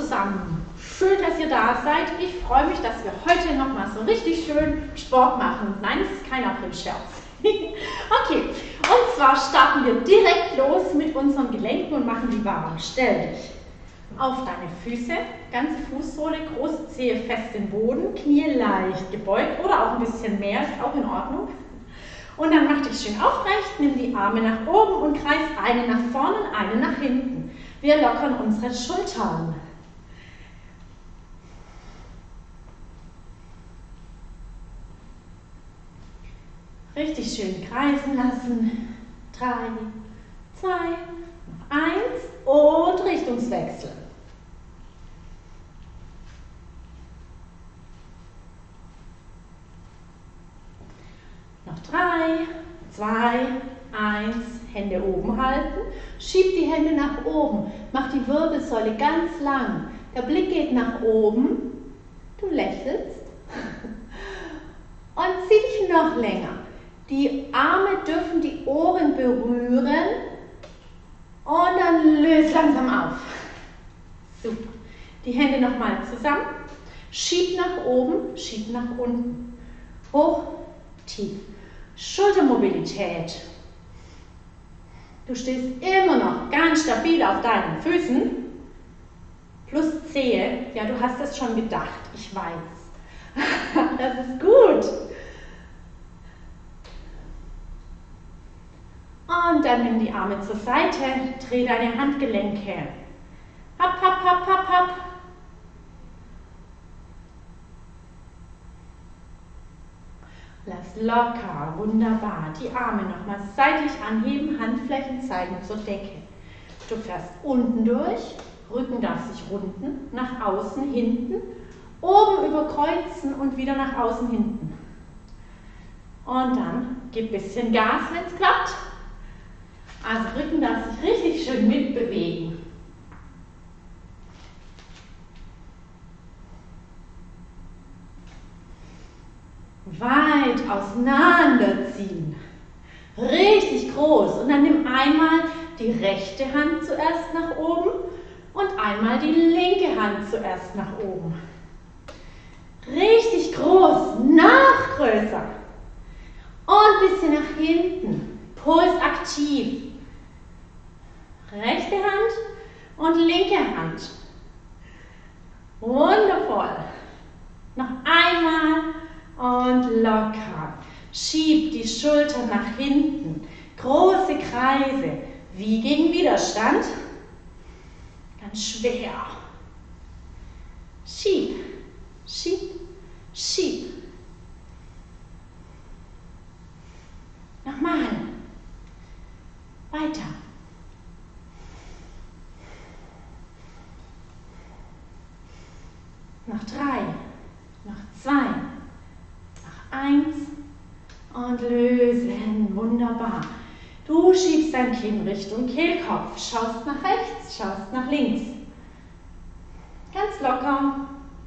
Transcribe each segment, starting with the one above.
zusammen, schön, dass ihr da seid. Ich freue mich, dass wir heute noch mal so richtig schön Sport machen. Nein, es ist kein Aprilscherz. Okay, und zwar starten wir direkt los mit unseren Gelenken und machen die warm. Stell dich auf deine Füße, ganze Fußsohle, große Zehe fest im Boden, Knie leicht gebeugt oder auch ein bisschen mehr, ist auch in Ordnung. Und dann mach dich schön aufrecht, nimm die Arme nach oben und kreis eine nach vorne und eine nach hinten. Wir lockern unsere Schultern. Richtig schön kreisen lassen. 3, 2, noch 1 und Richtungswechsel. Noch 3, 2, 1, Hände oben halten. Schieb die Hände nach oben. Mach die Wirbelsäule ganz lang. Der Blick geht nach oben. Du lächelst. Und zieh dich noch länger. Die Arme dürfen die Ohren berühren. Und dann löse langsam auf. Super. Die Hände nochmal zusammen. Schieb nach oben, schieb nach unten. Hoch, tief. Schultermobilität. Du stehst immer noch ganz stabil auf deinen Füßen. Plus Zehe. Ja, du hast es schon gedacht. Ich weiß. Das ist gut. Und dann nimm die Arme zur Seite. Dreh deine Handgelenke. Hopp, hopp, hopp, hopp, hopp. Lass locker, wunderbar. Die Arme nochmal seitlich anheben, Handflächen zeigen zur Decke. Du fährst unten durch, Rücken darf sich runden, nach außen, hinten, oben überkreuzen und wieder nach außen, hinten. Und dann gib ein bisschen Gas, wenn es klappt. Also Rücken darf sich richtig schön mitbewegen. Weit auseinanderziehen. Richtig groß. Und dann nimm einmal die rechte Hand zuerst nach oben und einmal die linke Hand zuerst nach oben. Richtig groß. Noch größer. Und ein bisschen nach hinten. Puls aktiv. Rechte Hand und linke Hand. Wundervoll. Noch einmal. Und locker. Schieb die Schultern nach hinten. Große Kreise. Wie gegen Widerstand. Ganz schwer. Schieb, schieb, schieb. Nochmal. Weiter. Noch 3. Noch 2. 1 und lösen. Wunderbar. Du schiebst dein Kinn Richtung Kehlkopf. Schaust nach rechts, schaust nach links. Ganz locker.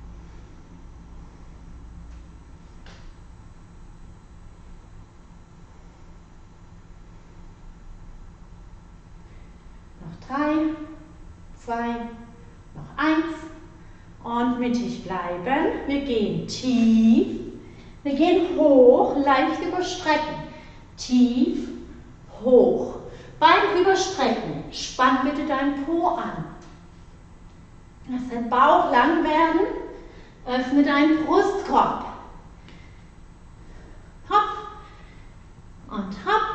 Noch 3, 2, noch 1 und mittig bleiben. Wir gehen tief. Wir gehen hoch, leicht überstrecken. Tief, hoch. Bein überstrecken. Spann bitte deinen Po an. Lass dein Bauch lang werden. Öffne deinen Brustkorb. Hopp und hopp.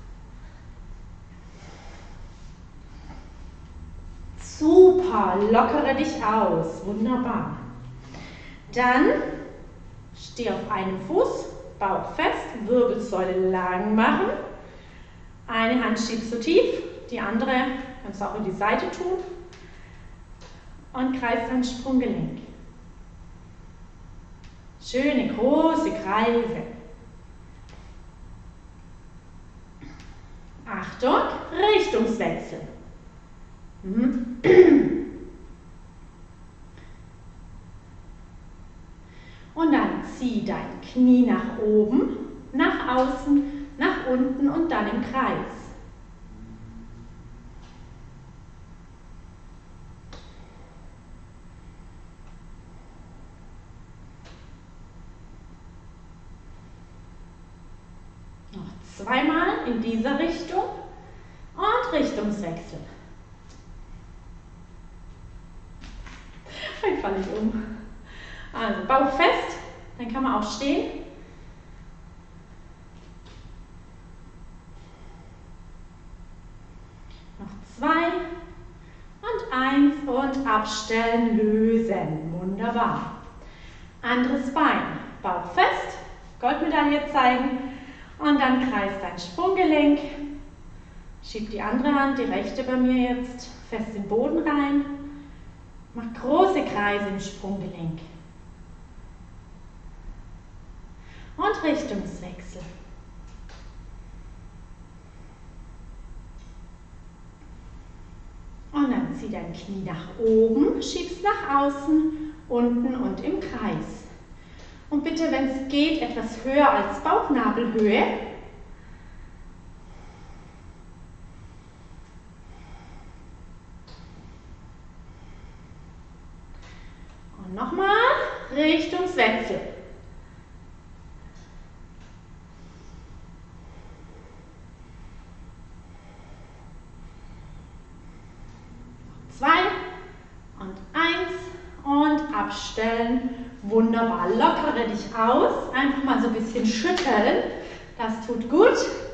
Super, lockere dich aus. Wunderbar. Dann steh auf einem Fuß, Bauch fest, Wirbelsäule lang machen. Eine Hand schiebst du tief, die andere kannst du auch in die Seite tun. Und kreis dein Sprunggelenk. Schöne große Kreise. Achtung, Richtungswechsel. Und dann zieh dein Knie nach oben, nach außen, nach unten und dann im Kreis. zweimal in dieser Richtung und Richtungswechsel. Dann falle ich um. Also Bauch fest, dann kann man auch stehen. Noch 2 und 1 und abstellen, lösen. Wunderbar. Anderes Bein, Bauch fest, Goldmedaille zeigen und dann kreist dein Sprunggelenk. Schieb die andere Hand, die rechte bei mir jetzt, fest in den Boden rein. Mach große Kreise im Sprunggelenk. Und Richtungswechsel. Und dann zieh dein Knie nach oben, schiebst nach außen, unten und im Kreis. Und bitte, wenn es geht, etwas höher als Bauchnabelhöhe. Und nochmal, Richtungswechsel. Und 1 und abstellen. Wunderbar. Lockere dich aus. Einfach mal so ein bisschen schütteln. Das tut gut.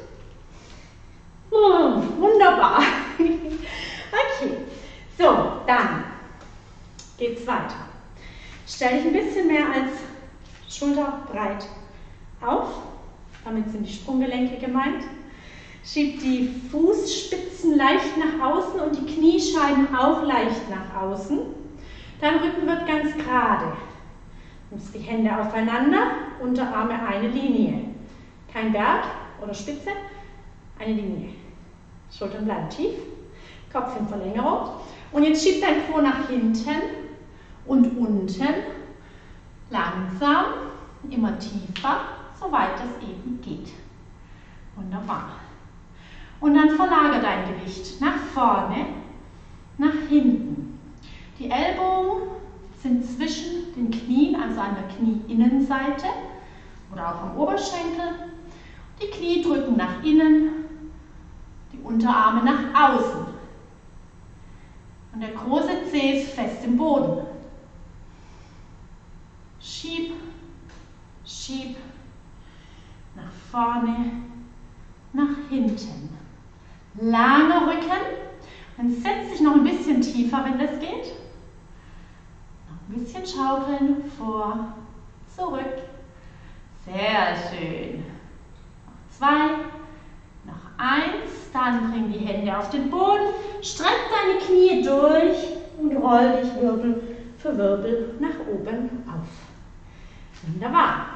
Wunderbar. Okay. So, dann geht's weiter. Stell dich ein bisschen mehr als schulterbreit auf. Damit sind die Sprunggelenke gemeint. Schieb die Fußspitzen leicht nach außen und die Kniescheiben auch leicht nach außen. Dein Rücken wird ganz gerade. Du nimmst die Hände aufeinander, Unterarme eine Linie. Kein Berg oder Spitze, eine Linie. Schultern bleiben tief, Kopf in Verlängerung. Und jetzt schieb dein Po nach hinten und unten. Langsam, immer tiefer, soweit es eben geht. Wunderbar. Und dann verlagere dein Gewicht nach vorne, nach hinten. Die Ellbogen sind zwischen den Knien, also an der Knieinnenseite oder auch am Oberschenkel. Die Knie drücken nach innen, die Unterarme nach außen. Und der große Zeh ist fest im Boden. Schieb, schieb, nach vorne, nach hinten. Langer Rücken. Dann setz dich noch ein bisschen tiefer, wenn das geht. Noch ein bisschen schaukeln, vor, zurück. Sehr schön. Noch 2, noch 1. Dann bring die Hände auf den Boden. Streck deine Knie durch und roll dich Wirbel für Wirbel nach oben auf. Wunderbar.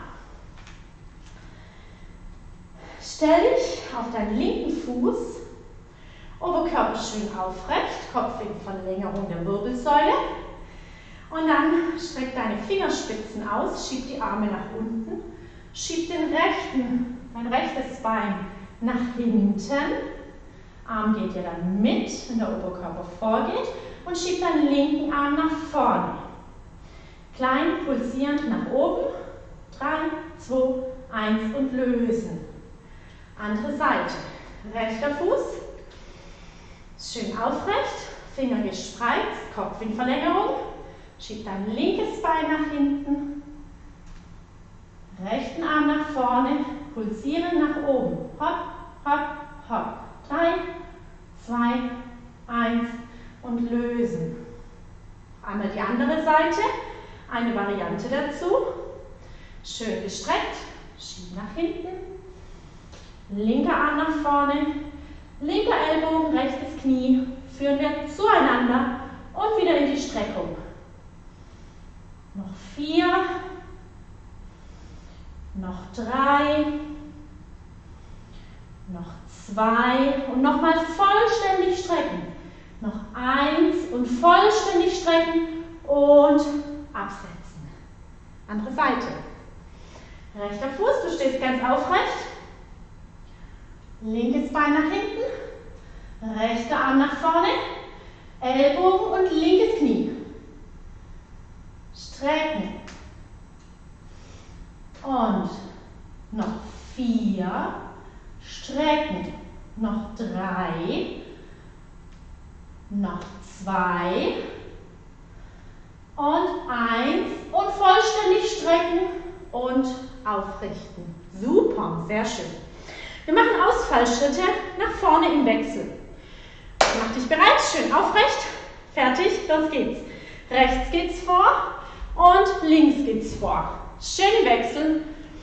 Stell dich auf deinen linken Fuß, Oberkörper schön aufrecht, Kopf in Verlängerung der Wirbelsäule. Und dann streck deine Fingerspitzen aus, schieb die Arme nach unten, schieb dein rechtes Bein nach hinten. Arm geht ja dann mit, wenn der Oberkörper vorgeht. Und schieb deinen linken Arm nach vorne. Klein pulsierend nach oben. 3, 2, 1 und lösen. Andere Seite. Rechter Fuß. Schön aufrecht. Finger gespreizt. Kopf in Verlängerung. Schieb dein linkes Bein nach hinten. Rechten Arm nach vorne. Pulsieren nach oben. Hopp, hopp, hopp. 3, 2, 1 und lösen. Einmal die andere Seite. Eine Variante dazu. Schön gestreckt. Schieb nach hinten. Linker Arm nach vorne. Linker Ellbogen, rechtes Knie. Führen wir zueinander und wieder in die Streckung. Noch 4. Noch 3. Noch 2 und nochmal vollständig strecken. Noch 1 und vollständig strecken und absetzen. Andere Seite. Rechter Fuß, du stehst ganz aufrecht. Linkes Bein nach hinten. Rechter Arm nach vorne. Ellbogen und linkes Knie. Strecken. Und noch 4. strecken. Noch 3, noch 2 und 1 und vollständig strecken und aufrichten. Super, sehr schön. Wir machen Ausfallschritte nach vorne im Wechsel. Mach dich bereit, schön aufrecht, fertig, los geht's. Rechts geht's vor und links geht's vor. Schön im Wechsel.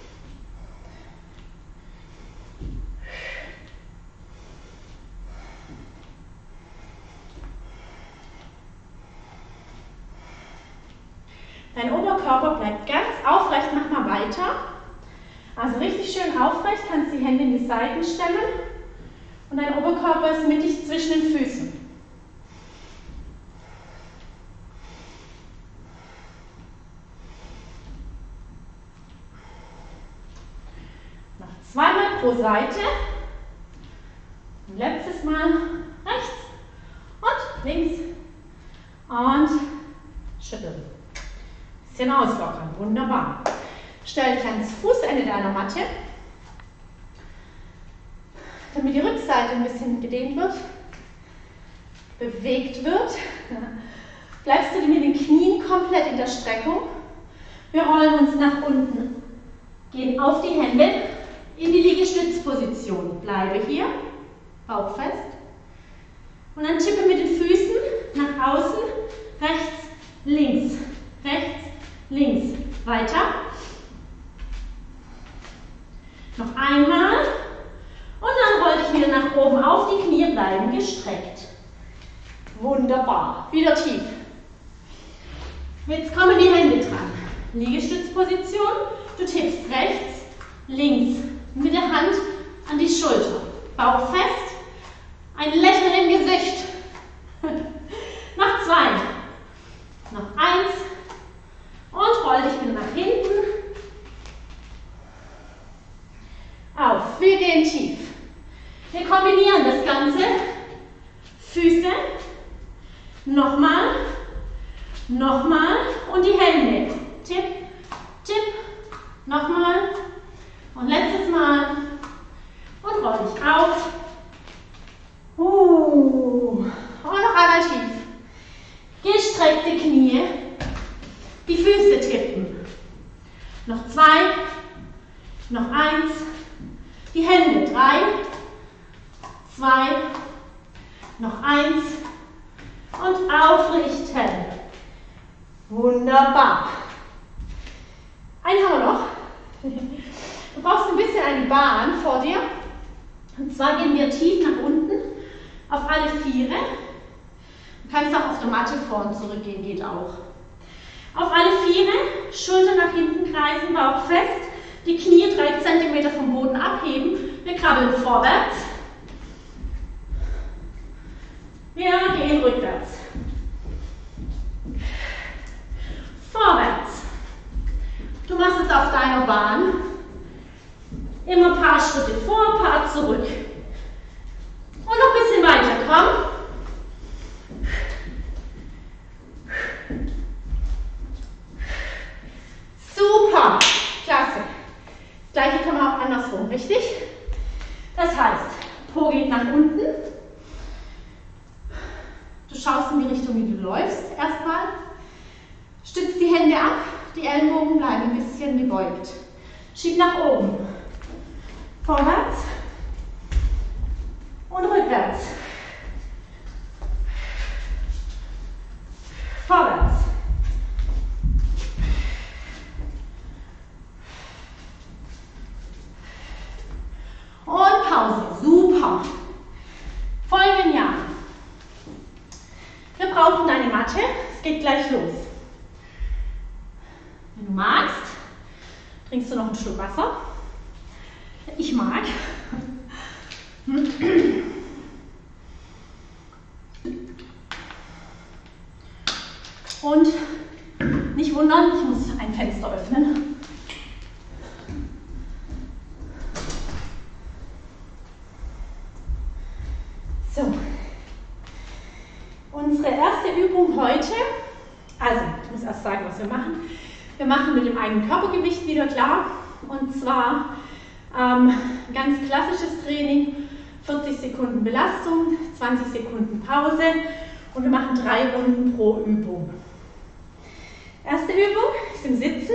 Dein Oberkörper bleibt ganz aufrecht, mach mal weiter. Also richtig schön aufrecht, kannst die Hände in die Seiten stemmen und dein Oberkörper ist mittig zwischen den Füßen. Noch zweimal pro Seite. Und letztes Mal rechts und links und schütteln. Bisschen auslockern, wunderbar. Stell dich ans Fußende deiner Matte, damit die Rückseite ein bisschen gedehnt wird, bewegt wird. Bleibst du mit den Knien komplett in der Streckung. Wir rollen uns nach unten, gehen auf die Hände in die Liegestützposition. Bleibe hier, Bauch fest. Und dann tippe mit den Füßen nach außen, rechts, links, rechts, links. Weiter. Noch einmal. Und dann roll ich wieder nach oben auf, die Knie bleiben gestreckt. Wunderbar. Wieder tief. Jetzt kommen die Hände dran. Liegestützposition. Du tippst rechts, links. Mit der Hand an die Schulter. Bauch fest. Ein Lächeln im Gesicht. Noch 2. Noch 1. Und roll dich wieder nach hinten. Auf. Wir gehen tief. Wir kombinieren das Ganze. Füße. Nochmal. Nochmal. Und die Hände. Tipp, tipp. Nochmal. Und letztes Mal. Und roll dich auf. Und noch einmal tief. Gestreckte Knie. Die Füße tippen. Noch 2. Noch 1. Die Hände. 3. 2. Noch 1. Und aufrichten. Wunderbar. Einen haben wir noch. Du brauchst ein bisschen eine Bahn vor dir. Und zwar gehen wir tief nach unten auf alle Viere. Du kannst auch auf der Matte vor und zurück gehen, geht auch. Auf alle Viere, Schultern nach hinten kreisen, Bauch fest, die Knie 3 cm vom Boden abheben. Wir krabbeln vorwärts. Wir gehen rückwärts. Vorwärts. Du machst es auf deiner Bahn. Immer ein paar Schritte vor, ein paar zurück. Und noch ein bisschen weiter, komm. Super, klasse. Das gleiche kann man auch andersrum, richtig? Das heißt, Po geht nach unten. Du schaust in die Richtung, wie du läufst, erstmal. Stützt die Hände ab, die Ellenbogen bleiben ein bisschen gebeugt. Schieb nach oben. Vorwärts und rückwärts. Vorwärts. Und Pause. Super. Voll genial. Wir brauchen eine Matte. Es geht gleich los. Wenn du magst, trinkst du noch einen Schluck Wasser. Ich mag. Und nicht wundern, ich muss ein Fenster öffnen. So. Unsere erste Übung heute, also ich muss erst sagen, was wir machen. Wir machen mit dem eigenen Körpergewicht wieder klar. Und zwar ein ganz klassisches Training. 40 Sekunden Belastung, 20 Sekunden Pause und wir machen 3 Runden pro Übung. Erste Übung ist im Sitzen,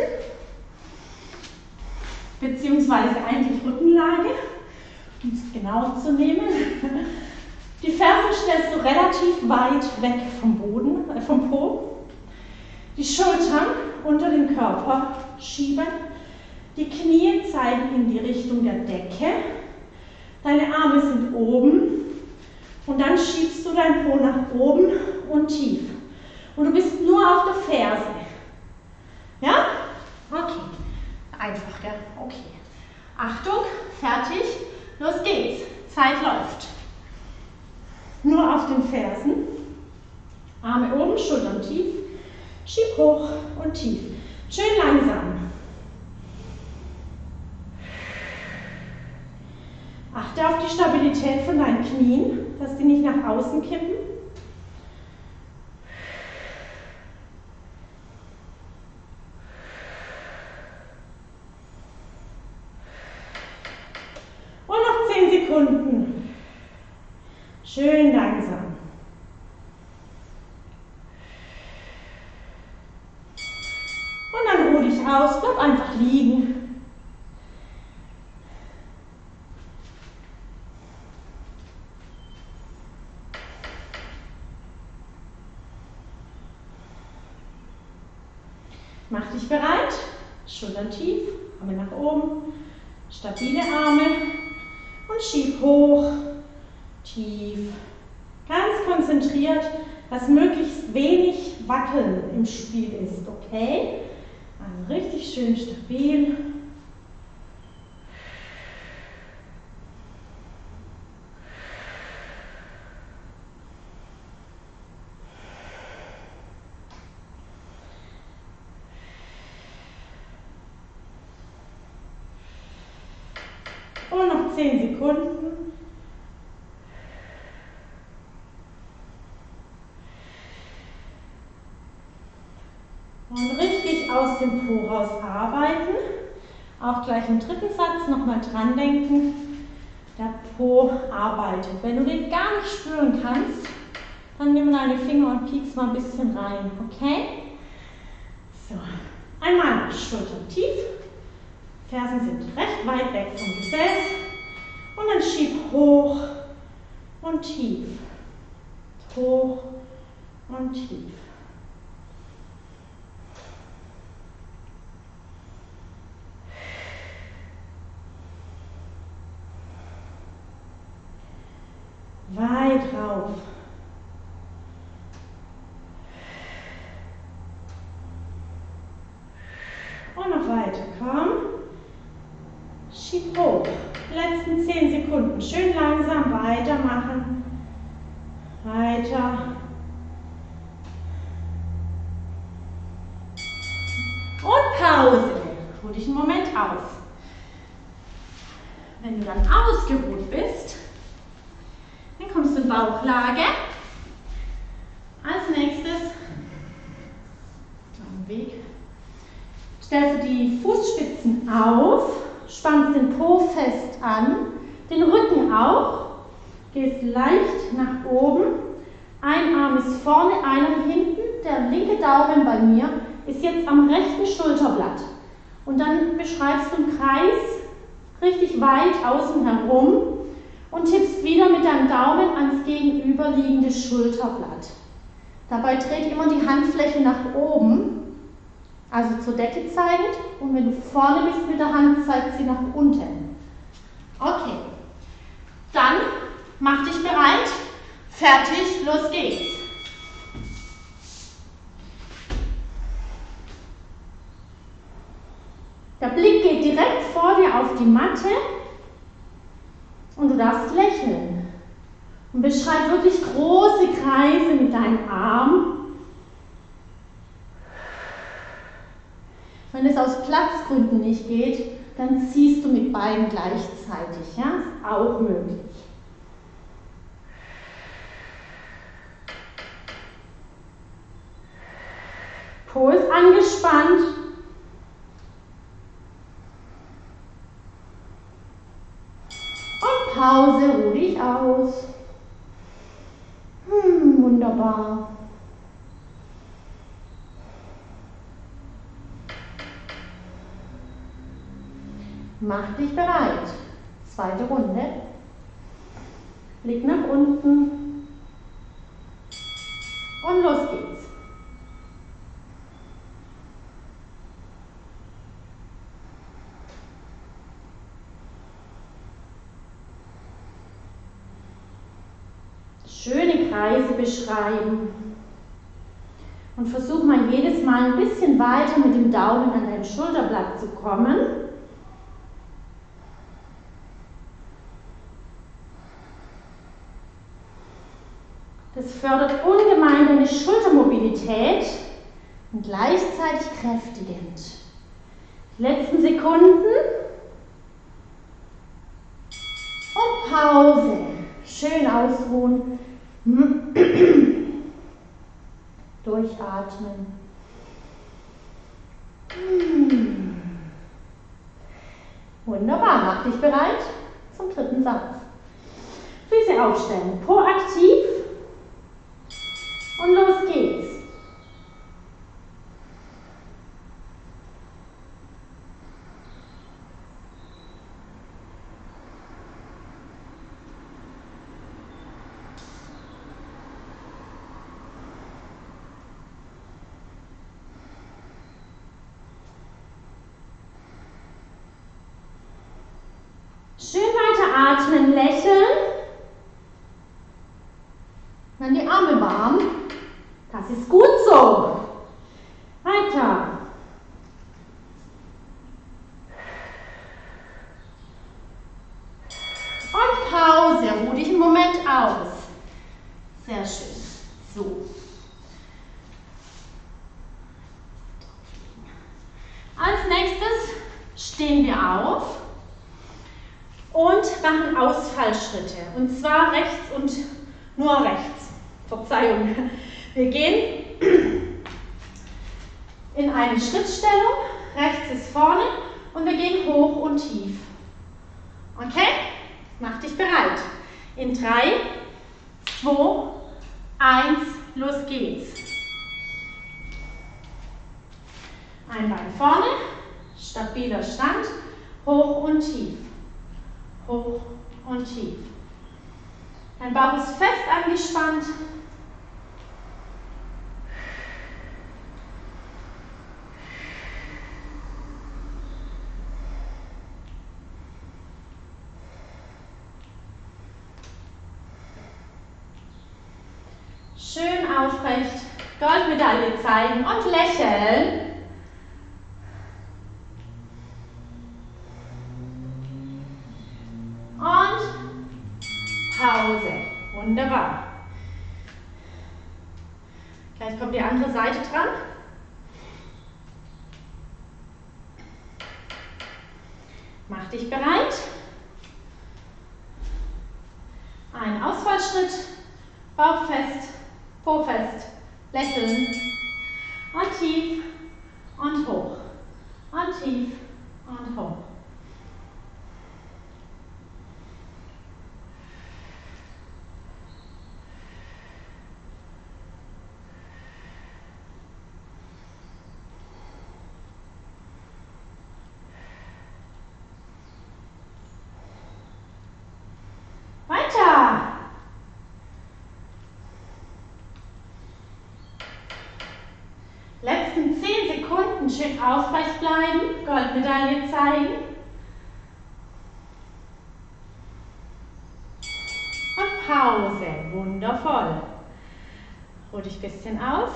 beziehungsweise eigentlich Rückenlage, um es genau zu nehmen. Die Fersen stellst du relativ weit weg vom Boden, vom Po. Die Schultern unter den Körper schieben. Die Knie zeigen in die Richtung der Decke. Deine Arme sind oben. Und dann schiebst du dein Po nach oben und tief. Und du bist nur auf der Ferse. Ja? Okay. Einfach, gell? Okay. Achtung, fertig. Los geht's. Zeit läuft. Nur auf den Fersen. Arme oben, Schultern tief. Schieb hoch und tief. Schön langsam. Achte auf die Stabilität von deinen Knien, dass die nicht nach außen kippen. Und noch 10 Sekunden. Schön langsam. Und dann ruh dich aus, bleib einfach liegen. Mach dich bereit, Schultern tief, Arme nach oben, stabile Arme und schieb hoch, tief. Ganz konzentriert, dass möglichst wenig Wackeln im Spiel ist, okay? Also richtig schön stabil. Und noch 10 Sekunden. Und richtig aus dem Po raus arbeiten. Auch gleich im dritten Satz nochmal dran denken. Der Po arbeitet. Wenn du den gar nicht spüren kannst, dann nimm deine Finger und piekst mal ein bisschen rein. Okay? So. Einmal Schultern tief. Fersen sind recht weit weg vom Gesäß und dann schieb hoch und tief, hoch und tief. Weit rauf. Und noch weiter, komm. Schieb hoch. Letzten 10 Sekunden. Schön langsam weitermachen. Weiter. Und Pause. Ruh dich einen Moment aus. Wenn du dann ausgeruht bist, dann kommst du in Bauchlage. Als nächstes, am Weg, stellst du die Fußspitzen auf. Spannst den Po fest an, den Rücken auch, gehst leicht nach oben, ein Arm ist vorne, einer hinten, der linke Daumen bei mir ist jetzt am rechten Schulterblatt. Und dann beschreibst du einen Kreis richtig weit außen herum und tippst wieder mit deinem Daumen ans gegenüberliegende Schulterblatt. Dabei dreht immer die Handfläche nach oben. Also zur Decke zeigend, und wenn du vorne bist mit der Hand, zeigt sie nach unten. Okay, dann mach dich bereit, fertig, los geht's. Der Blick geht direkt vor dir auf die Matte und du darfst lächeln. Und beschreib wirklich große Kreise mit deinem Arm. Wenn es aus Platzgründen nicht geht, dann ziehst du mit beiden gleichzeitig. Ja? Ist auch möglich. Po ist angespannt. Pause, ruh dich aus. Wunderbar. Mach dich bereit. Zweite Runde. Blick nach unten. Und los geht's. Schöne Kreise beschreiben. Und versuch mal jedes Mal ein bisschen weiter mit dem Daumen an dein Schulterblatt zu kommen. Das fördert ungemein deine Schultermobilität und gleichzeitig kräftigend. Die letzten Sekunden. Und Pause. Schön ausruhen. Durchatmen. Wunderbar. Mach dich bereit zum dritten Satz. Füße aufstellen. Po aktiv. Und los geht's. Schön weiter atmen, lächeln. Dann die Arme warm. Das ist gut so. Weiter. Und Pause. Ruh dich einen Moment aus. Sehr schön. So. Als nächstes stehen wir auf und machen Ausfallschritte. Und zwar rechts und nur rechts. Verzeihung. Wir gehen in eine Schrittstellung. Rechts ist vorne und wir gehen hoch und tief. Okay? Mach dich bereit. In 3, 2, 1, los geht's. Ein Bein vorne, stabiler Stand, hoch und tief. Hoch und tief. Dein Bauch ist fest angespannt. Schön aufrecht, Goldmedaille zeigen und lächeln. Und Pause. Wunderbar. Gleich kommt die andere Seite dran. Mach dich bereit. Ein Ausfallschritt, Bauch fest, Po fest, lächeln und tief und hoch und tief und hoch. Weiter. Letzten 10 Sekunden schön aufrecht bleiben, Goldmedaille zeigen. Und Pause, wundervoll. Ruh dich ein bisschen aus.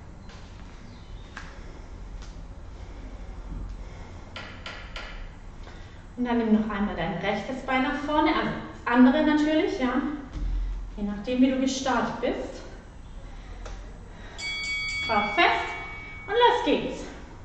Und dann nimm noch einmal dein rechtes Bein nach vorne, also das andere natürlich, ja. Je nachdem, wie du gestartet bist. Bauch fest. Und los geht's.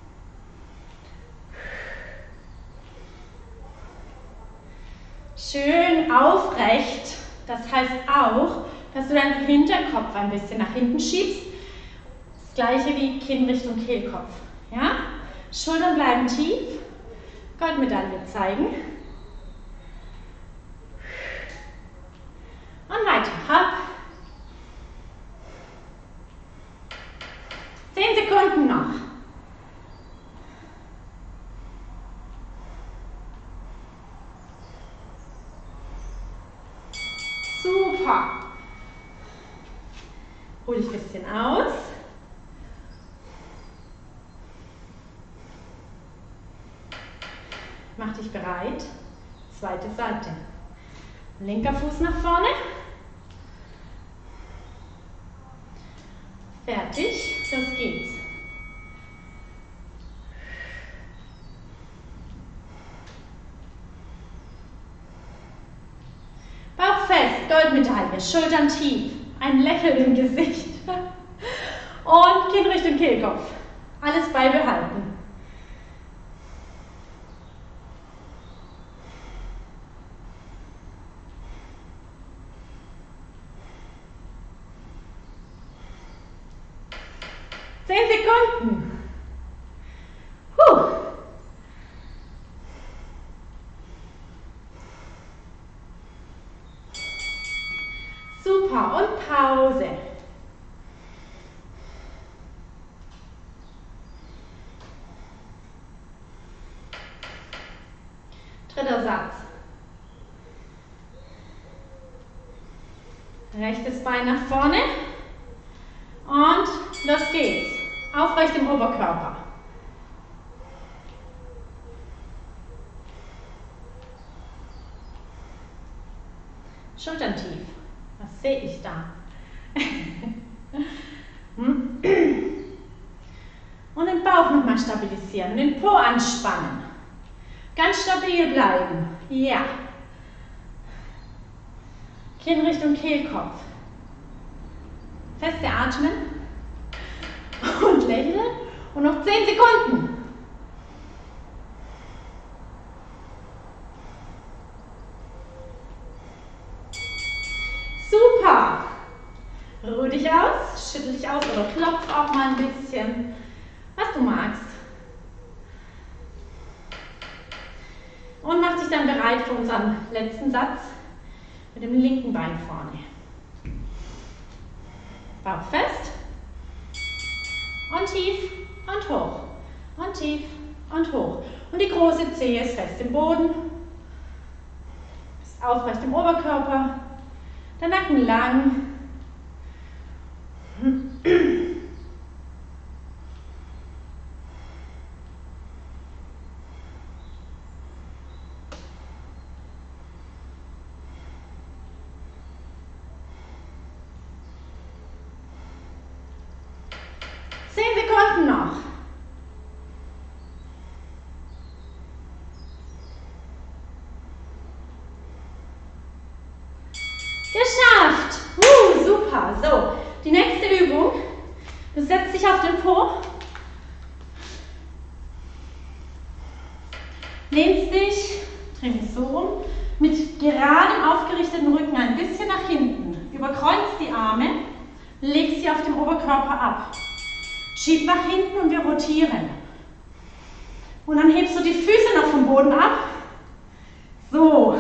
Schön aufrecht. Das heißt auch, dass du deinen Hinterkopf ein bisschen nach hinten schiebst. Das gleiche wie Kinn Richtung Kehlkopf. Ja? Schultern bleiben tief. Goldmedaille zeigen. Super. Ruh dich ein bisschen aus. Mach dich bereit. Zweite Seite. Linker Fuß nach vorne. Fertig. Los geht's. Bauch fest, Goldmedaille, Schultern tief, ein Lächeln im Gesicht und Kinn Richtung Kehlkopf. Alles beibehalten. Sekunden. Super, und Pause. Dritter Satz. Rechtes Bein nach vorne und los geht's. Aufrecht im Oberkörper. Schultern tief. Was sehe ich da? Und den Bauch nochmal stabilisieren, den Po anspannen. Ganz stabil bleiben. Ja. Kinn Richtung Kehlkopf. Feste atmen. Und lächeln. Und noch 10 Sekunden. Super. Ruh dich aus, schüttel dich aus oder klopf auch mal ein bisschen, was du magst. Und mach dich dann bereit für unseren letzten Satz mit dem linken Bein vorne. Bauch fest. Und tief und hoch. Und tief und hoch. Und die große Zehe ist fest im Boden. Ist aufrecht im Oberkörper. Der Nacken lang. Sekunden noch. Geschafft. Super. So, die nächste Übung. Du setzt dich auf den Po. Lehnst dich, dreh dich so rum, mit geradem aufgerichteten Rücken ein bisschen nach hinten. Überkreuzt die Arme, leg sie auf dem Oberkörper ab. Schieb nach hinten und wir rotieren. Und dann hebst du die Füße noch vom Boden ab. So.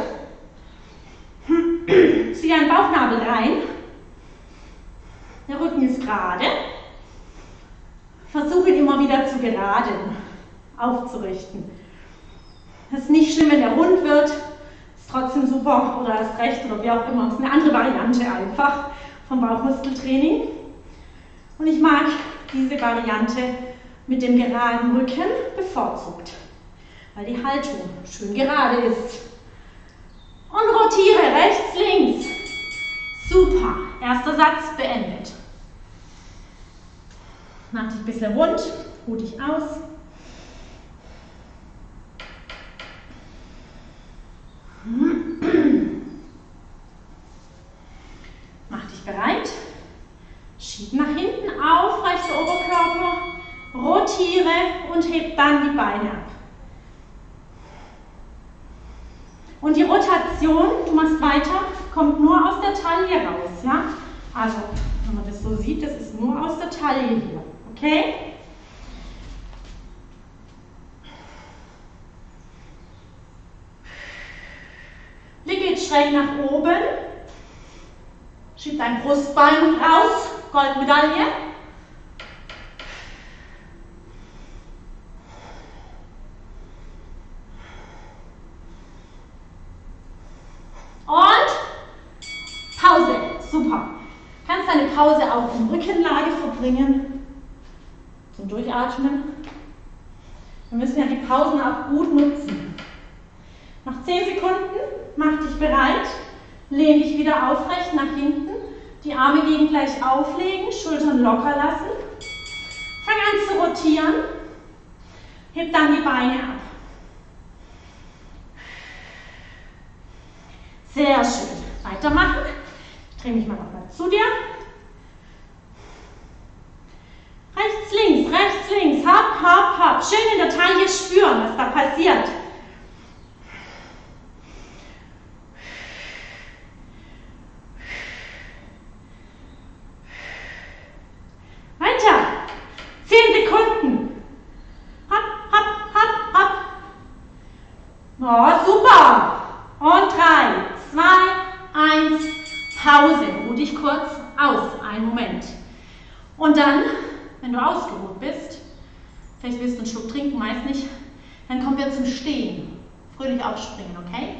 Zieh deinen Bauchnabel rein. Der Rücken ist gerade. Versuche ihn immer wieder zu geraden aufzurichten. Es ist nicht schlimm, wenn der rund wird. Ist trotzdem super oder erst recht oder wie auch immer. Das ist eine andere Variante einfach vom Bauchmuskeltraining. Und ich mag diese Variante mit dem geraden Rücken bevorzugt, weil die Haltung schön gerade ist. Und rotiere rechts, links. Super. Erster Satz beendet. Mach dich ein bisschen rund, ruh dich aus. Mach dich bereit. Schieb nach hinten, aufrechter Oberkörper, rotiere und heb dann die Beine ab. Und die Rotation, du machst weiter, kommt nur aus der Taille raus. Ja? Also, wenn man das so sieht, das ist nur aus der Taille hier. Okay? Blick geht schräg nach oben. Schieb dein Brustbein raus. Goldmedaille. Und Pause. Pause auch in Rückenlage verbringen, zum Durchatmen. Wir müssen ja die Pausen auch gut nutzen. Nach 10 Sekunden mach dich bereit, lehn dich wieder aufrecht nach hinten, die Arme gehen gleich auflegen, Schultern locker lassen. Fang an zu rotieren, heb dann die Beine ab. Sehr schön. Weitermachen. Ich drehe mich mal nochmal zu dir. Rechts, links, hopp, hopp, hopp. Schön in der Taille spüren, was da passiert. Weiter. 10 Sekunden. Hopp, hopp, hopp, hopp. Oh, super. Und 3, 2, 1, Pause. Ruh dich kurz aus. Einen Moment. Und dann, wenn du ausgeruht bist, vielleicht willst du einen Schluck trinken, meist nicht, dann kommen wir zum Stehen. Fröhlich aufspringen, okay?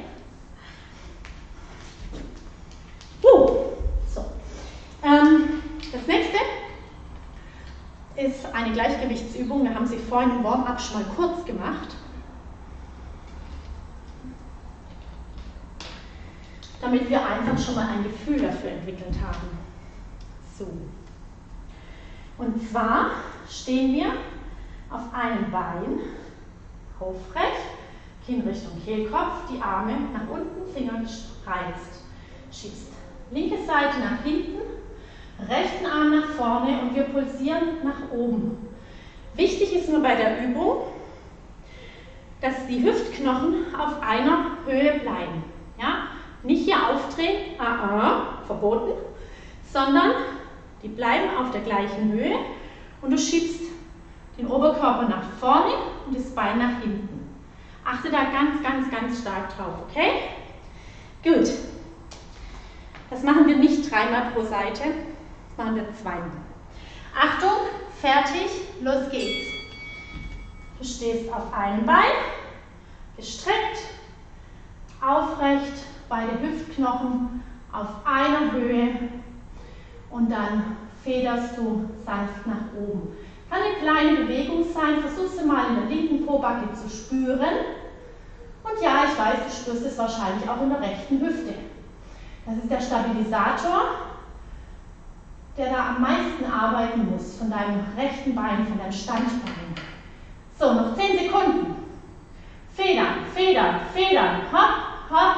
So. Das nächste ist eine Gleichgewichtsübung. Wir haben sie vorhin im Warm-up schon mal kurz gemacht. Damit wir einfach schon mal ein Gefühl dafür entwickelt haben. So. Und zwar stehen wir auf einem Bein, aufrecht, Kinn Richtung Kehlkopf, die Arme nach unten, Finger gespreizt. Schiebst linke Seite nach hinten, rechten Arm nach vorne und wir pulsieren nach oben. Wichtig ist nur bei der Übung, dass die Hüftknochen auf einer Höhe bleiben. Ja? Nicht hier aufdrehen, verboten, sondern die bleiben auf der gleichen Höhe und du schiebst den Oberkörper nach vorne und das Bein nach hinten. Achte da ganz, ganz, ganz stark drauf, okay? Gut. Das machen wir nicht 3-mal pro Seite, das machen wir 2-mal. Achtung, fertig, los geht's. Du stehst auf einem Bein, gestreckt, aufrecht, beide Hüftknochen auf einer Höhe und dann federst du sanft nach oben. Kann eine kleine Bewegung sein, versuch sie mal in der linken Pobacke zu spüren. Und ja, ich weiß, du spürst es wahrscheinlich auch in der rechten Hüfte. Das ist der Stabilisator, der da am meisten arbeiten muss, von deinem rechten Bein, von deinem Standbein. So, noch 10 Sekunden. Federn, federn, federn, hopp, hopp.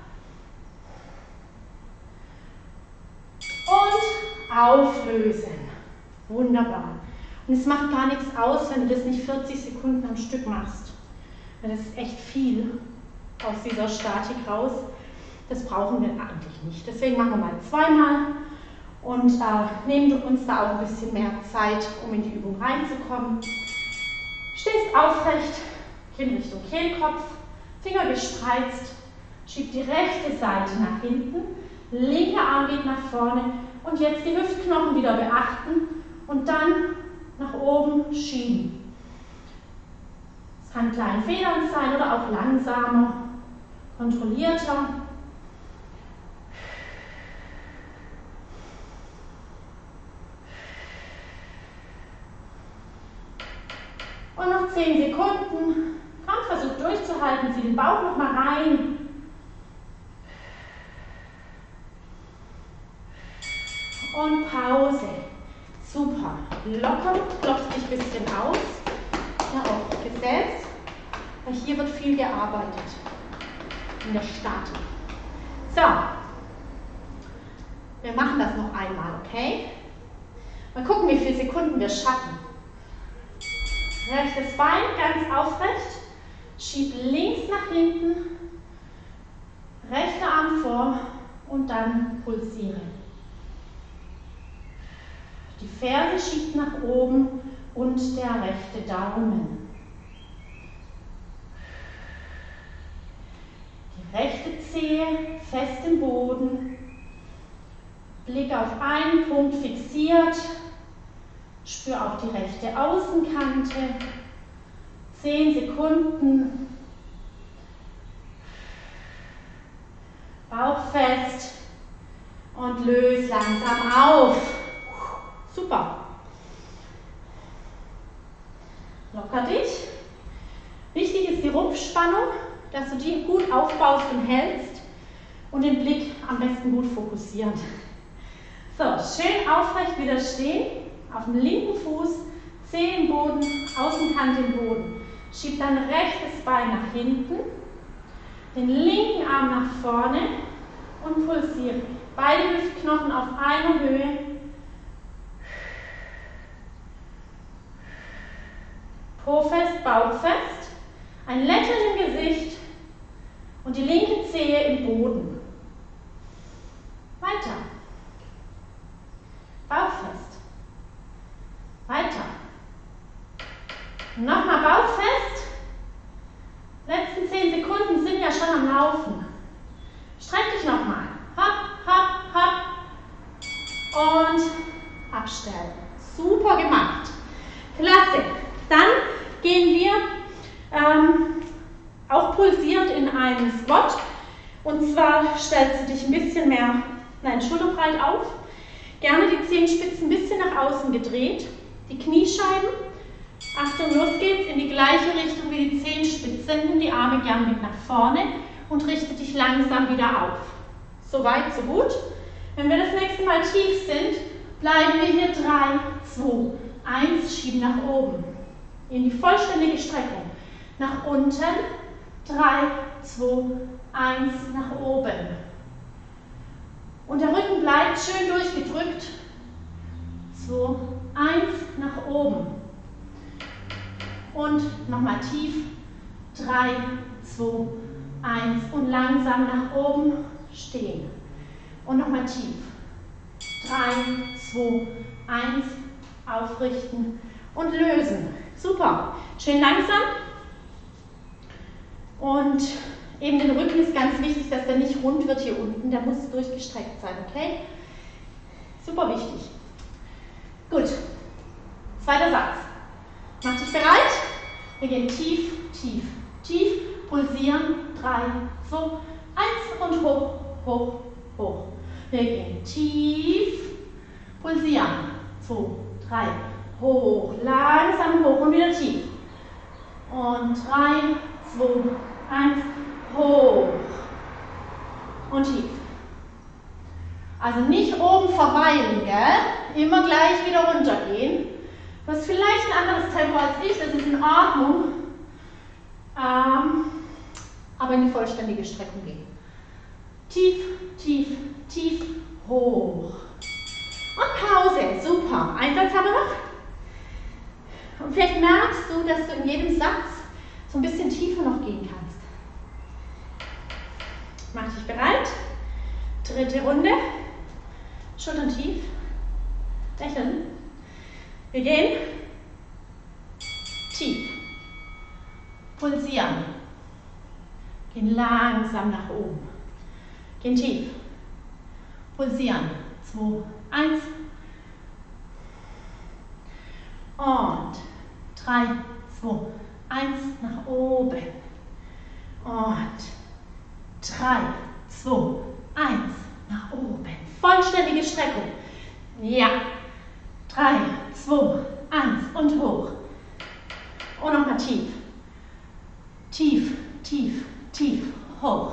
Und auflösen. Wunderbar. Und es macht gar nichts aus, wenn du das nicht 40 Sekunden am Stück machst. Weil das ist echt viel aus dieser Statik raus. Das brauchen wir eigentlich nicht. Deswegen machen wir mal 2-mal und nehmen uns da auch ein bisschen mehr Zeit, um in die Übung reinzukommen. Stehst aufrecht, Kinn Richtung Kehlkopf, Finger gespreizt, schieb die rechte Seite nach hinten, linker Arm geht nach vorne und jetzt die Hüftknochen wieder beachten und dann nach oben schieben. Es kann klein federnd sein oder auch langsamer, kontrollierter. Und noch 10 Sekunden. Komm, versuch durchzuhalten, zieh den Bauch noch mal rein. Und Pause. Super. Locker, klopf dich ein bisschen aus. Ja, auch Gesäß. Weil hier wird viel gearbeitet. In der Statik. So. Wir machen das noch einmal, okay? Mal gucken, wie viele Sekunden wir schaffen. Rechtes Bein ganz aufrecht. Schieb links nach hinten. Rechter Arm vor und dann pulsiere. Die Ferse schiebt nach oben und der rechte Daumen. Die rechte Zehe fest im Boden. Blick auf einen Punkt fixiert. Spür auch die rechte Außenkante. 10 Sekunden. Bauch fest und löse langsam auf. Super. Locker dich. Wichtig ist die Rumpfspannung, dass du die gut aufbaust und hältst und den Blick am besten gut fokussieren. So, schön aufrecht wieder stehen, auf dem linken Fuß, Zeh im Boden, Außenkante im Boden. Schieb dein rechtes Bein nach hinten, den linken Arm nach vorne und pulsiere. Beide Hüftknochen auf einer Höhe. Po fest, Bauch fest, ein Lächeln im Gesicht und die linke Zehe im Boden. Weiter. Bauch fest. Weiter. Nochmal Bauch fest. Letzten 10 Sekunden sind ja schon am Laufen. Streck dich nochmal. Hopp, hopp, hopp. Und abstellen. Super gemacht. Klasse. Dann gehen wir auch pulsierend in einen Squat. Und zwar stellst du dich ein bisschen mehr schulterbreit auf. Gerne die Zehenspitzen ein bisschen nach außen gedreht. Die Kniescheiben, Achtung, los geht's, in die gleiche Richtung wie die Zehenspitzen. Nimm die Arme gerne mit nach vorne und richte dich langsam wieder auf. So weit, so gut. Wenn wir das nächste Mal tief sind, bleiben wir hier 3, 2, 1, schieben nach oben. In die vollständige Streckung. Nach unten, 3, 2, 1, nach oben. Und der Rücken bleibt schön durchgedrückt. 2, 1, nach oben. Und nochmal tief. 3, 2, 1 und langsam nach oben stehen. Und nochmal tief. 3, 2, 1, aufrichten und lösen. Super. Schön langsam. Und eben den Rücken ist ganz wichtig, dass der nicht rund wird hier unten. Der muss durchgestreckt sein, okay? Super wichtig. Gut. Zweiter Satz. Mach dich bereit. Wir gehen tief, tief, tief. Pulsieren. 3, 2, 1 und hoch, hoch, hoch. Wir gehen tief. Pulsieren. 2, 3, hoch. Langsam hoch und wieder tief. Und 3, 2, 1, hoch und tief. Also nicht oben verweilen, gell? Immer gleich wieder runtergehen. Du hast vielleicht ein anderes Tempo als ich, das ist in Ordnung. Aber in die vollständige Streckung gehen. Tief, tief, tief, hoch. Und Pause, super. Einen Satz haben wir noch. Und vielleicht merkst du, dass du in jedem Satz so ein bisschen tiefer noch gehen kannst. Mach dich bereit. Dritte Runde. Schultern tief. Lächeln. Wir gehen tief. Pulsieren. Gehen langsam nach oben. Gehen tief. Pulsieren. 2, 1. Und 3, 2, 1 nach oben. Und 3, 2, 1 nach oben. Vollständige Streckung. Ja. 3, 2, 1 und hoch. Und nochmal tief. Tief, tief, tief, hoch.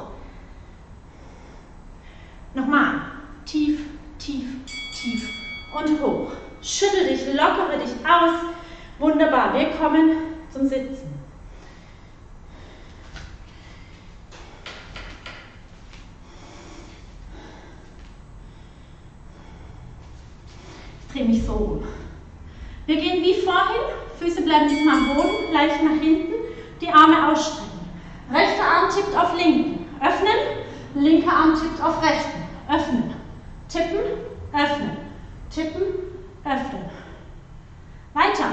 Nochmal. Tief, tief, tief und hoch. Schüttel dich, lockere dich aus. Wunderbar. Wir kommen zum Sitzen. Ich drehe mich so um. Wir gehen wie vorhin. Füße bleiben diesmal am Boden, leicht nach hinten. Die Arme ausstrecken. Rechter Arm tippt auf linken. Öffnen. Linker Arm tippt auf rechten. Öffnen. Tippen. Öffnen. Tippen. Öffnen. Weiter.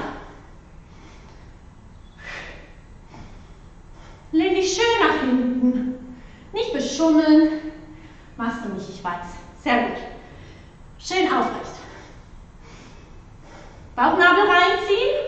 Lehn dich schön nach hinten. Nicht beschummeln. Machst du nicht, ich weiß. Sehr gut. Schön aufrecht. Bauchnabel reinziehen.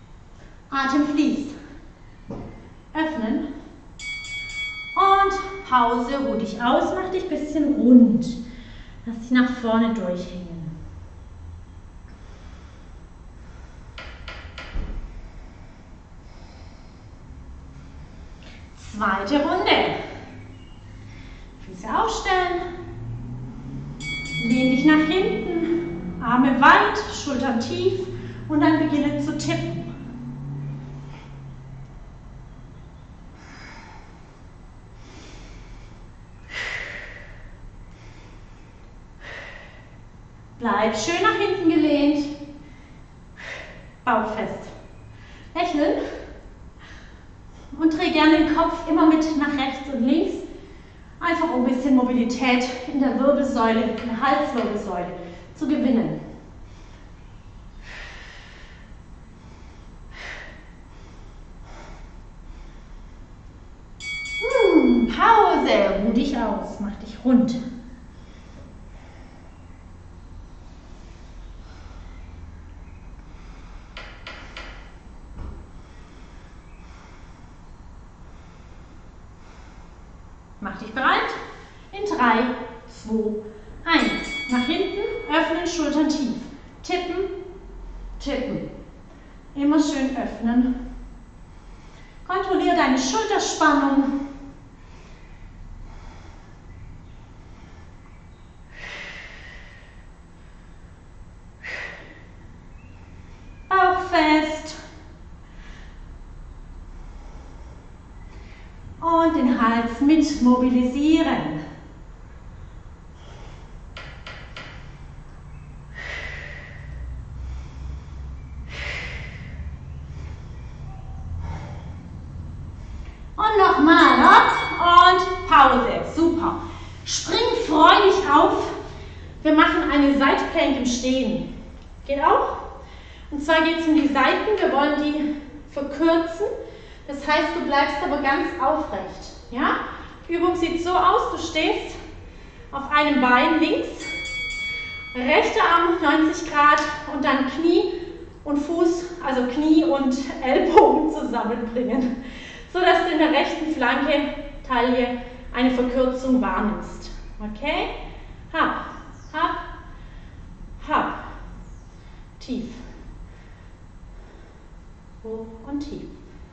Atem fließt. Öffnen. Und Pause, ruh dich aus, mach dich ein bisschen rund. Lass dich nach vorne durchhängen. Zweite Runde. Füße aufstellen. Lehn dich nach hinten, Arme weit, Schultern tief und dann beginne zu tippen. Bleib schön nach hinten gelehnt, Bauch fest. Lächeln und dreh gerne den Kopf immer mit nach rechts und links, einfach um ein bisschen Mobilität in der Wirbelsäule, in der Halswirbelsäule zu gewinnen. Pause, ruh dich aus, mach dich rund. Mach dich bereit. In 3, 2, 1. Nach hinten, öffnen, Schultern tief. Tippen, tippen. Immer schön öffnen. Kontrolliere deine Schulterspannung. Bauch fest. Und den Hals mit mobilisieren. Und nochmal ab und Pause. Super. Spring freudig auf. Wir machen eine Sideplank im Stehen. Geht auch? Und zwar geht es um die Seiten. Wir wollen die verkürzen. Das heißt, du bleibst aber ganz aufrecht. Ja? Die Übung sieht so aus, du stehst auf einem Bein links, rechter Arm 90 Grad und dann Knie und Fuß, also Knie und Ellbogen zusammenbringen, sodass du in der rechten Flanke, Taille, eine Verkürzung wahrnimmst. Okay? Hab, hab, hab. Tief. Hoch und tief.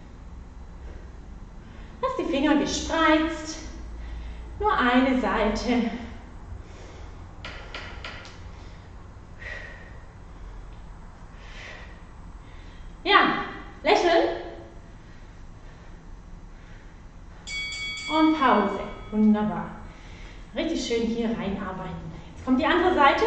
Lass die Finger gespreizt, nur eine Seite. Ja, lächeln. Und Pause. Wunderbar. Richtig schön hier reinarbeiten. Jetzt kommt die andere Seite.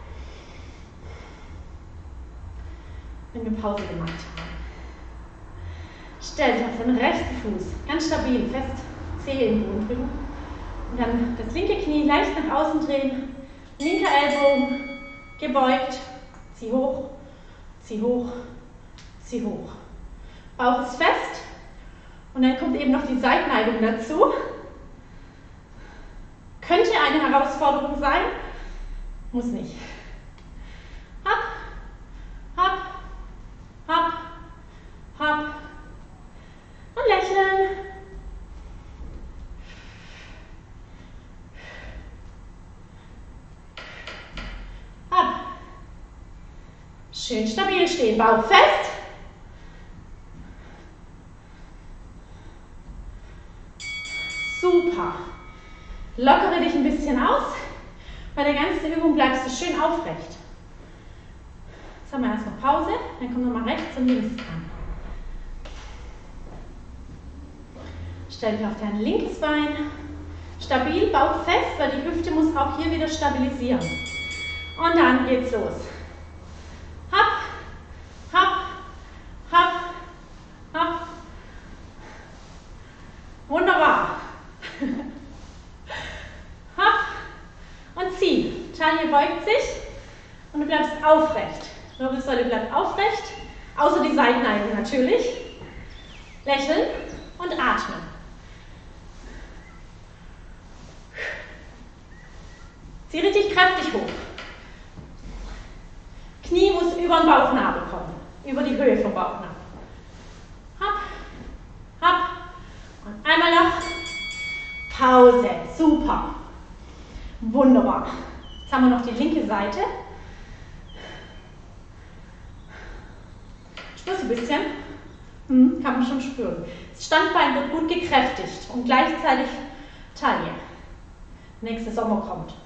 Wenn wir Pause gemacht haben. Stell dich auf den rechten Fuß, ganz stabil, fest, Zehe in den Boden drücken. Und dann das linke Knie leicht nach außen drehen, linker Ellbogen gebeugt, zieh hoch, zieh hoch, zieh hoch. Bauch ist fest und dann kommt eben noch die Seitneigung dazu. Könnte eine Herausforderung sein, muss nicht. Hopp, hopp, hopp, hopp. Und lächeln. Ab. Schön stabil stehen, Bauch fest. Super. Lockere dich ein bisschen aus. Bei der ganzen Übung bleibst du schön aufrecht. Jetzt haben wir erstmal Pause, dann kommen wir mal rechts und links dran. Stell dich auf dein linkes Bein, stabil, Bauch fest, weil die Hüfte muss auch hier wieder stabilisieren. Und dann geht's los. Hopp, hopp, hopp, hopp. Wunderbar. Hopp und zieh. Taille beugt sich und du bleibst aufrecht. Wirbelsäule bleibt aufrecht, außer die Seitenneigung natürlich. Lächeln und atmen. Zieh richtig kräftig hoch. Knie muss über den Bauchnabel kommen, über die Höhe vom Bauchnabel. Hopp, hopp. Und einmal noch. Pause. Super. Wunderbar. Jetzt haben wir noch die linke Seite. Spürst du ein bisschen? Kann man schon spüren. Das Standbein wird gut gekräftigt und gleichzeitig Taille. Nächster Sommer kommt.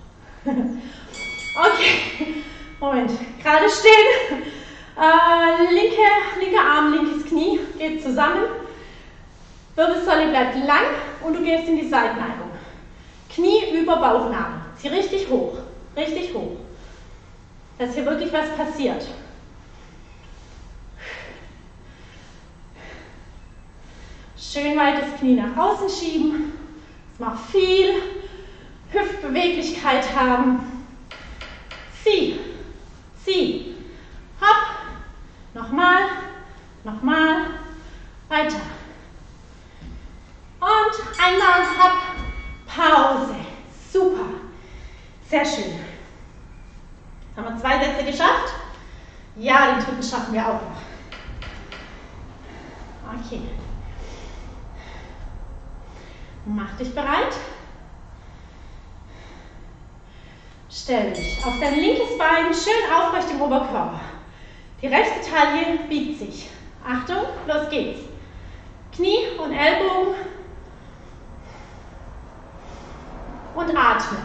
Okay, Moment. Gerade stehen. Linker Arm, linkes Knie geht zusammen. Wirbelsäule bleibt lang und du gehst in die Seitenneigung. Knie über Bauchnabel. Zieh richtig hoch. Richtig hoch. Dass hier wirklich was passiert. Schön weit das Knie nach außen schieben. Das macht viel Hüftbeweglichkeit haben. Zieh. Zieh. Hopp. Nochmal. Nochmal. Weiter. Und einmal hopp. Pause. Super. Sehr schön. Jetzt haben wir 2 Sätze geschafft. Ja, den dritten schaffen wir auch noch. Okay. Mach dich bereit. Stell dich auf dein linkes Bein schön aufrecht im Oberkörper. Die rechte Taille biegt sich. Achtung, los geht's. Knie und Ellbogen. Und atmen.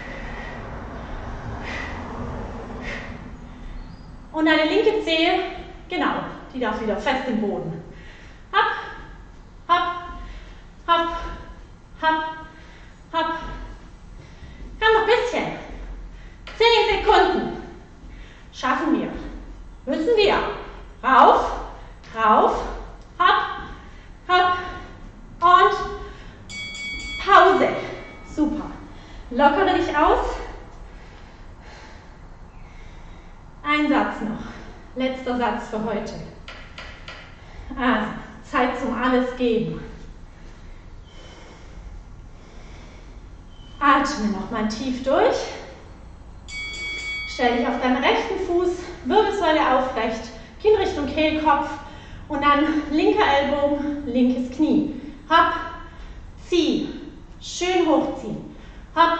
Und deine linke Zehe, genau, die darf wieder fest im Boden. Hopp, hopp, hopp, hopp, hopp. Komm noch ein bisschen. 10 Sekunden. Schaffen wir. Müssen wir. Rauf, rauf, hopp, hopp und Pause. Super. Lockere dich aus. Ein Satz noch. Letzter Satz für heute. Also, Zeit zum Alles geben. Atme nochmal tief durch. Stell dich auf deinen rechten Fuß, Wirbelsäule aufrecht, Kinn Richtung Kehlkopf und dann linker Ellbogen, linkes Knie. Hopp, zieh, schön hochziehen. Hopp.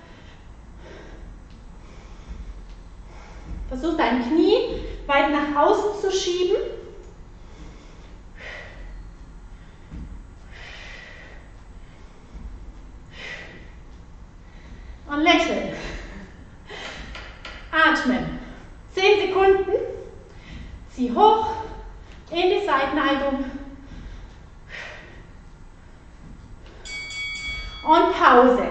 Versuch dein Knie weit nach außen zu schieben. Und lächeln. Atmen. 10 Sekunden. Zieh hoch in die Seitenneigung. Und Pause.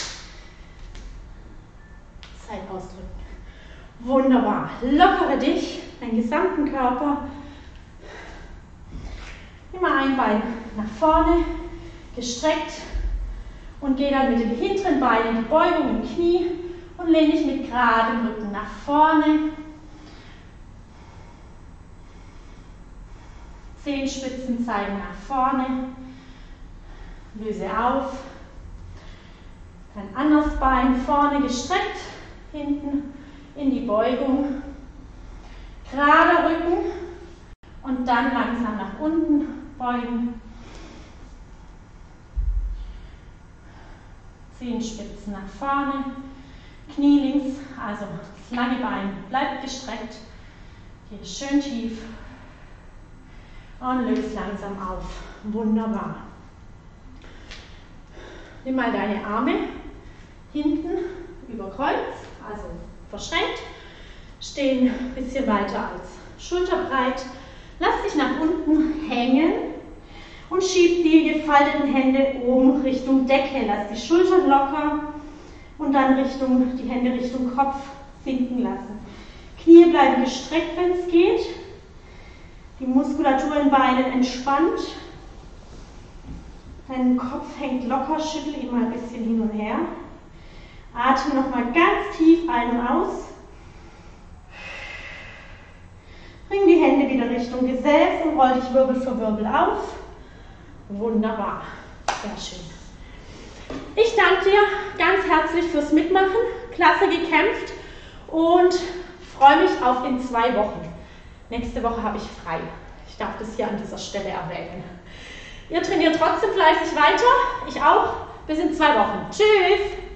Zeit ausdrücken. Wunderbar. Lockere dich, deinen gesamten Körper. Nimm mal ein Bein nach vorne, gestreckt und geh dann mit den hinteren Beinen in die Beugung im Knie und lehne dich mit geradem Rücken nach vorne. Zehenspitzen zeigen nach vorne. Löse auf. Dein anderes Bein vorne gestreckt, hinten in die Beugung. Gerader Rücken und dann langsam nach unten beugen. Zehenspitzen nach vorne. Knie links, also das lange Bein bleibt gestreckt. Hier schön tief. Und löse langsam auf. Wunderbar. Nimm mal deine Arme hinten über Kreuz, also verschränkt. Stehen ein bisschen weiter als schulterbreit. Lass dich nach unten hängen und schieb die gefalteten Hände oben Richtung Decke. Lass die Schultern locker und dann die Hände Richtung Kopf sinken lassen. Knie bleiben gestreckt, wenn es geht. Die Muskulatur in den Beinen entspannt. Dein Kopf hängt locker, schüttel ihn mal ein bisschen hin und her. Atme nochmal ganz tief ein und aus. Bring die Hände wieder Richtung Gesäß und roll dich Wirbel für Wirbel auf. Wunderbar, sehr schön. Ich danke dir ganz herzlich fürs Mitmachen. Klasse gekämpft und freue mich auf in 2 Wochen. Nächste Woche habe ich frei. Ich darf das hier an dieser Stelle erwähnen. Ihr trainiert trotzdem fleißig weiter, ich auch. bis in 2 Wochen. Tschüss!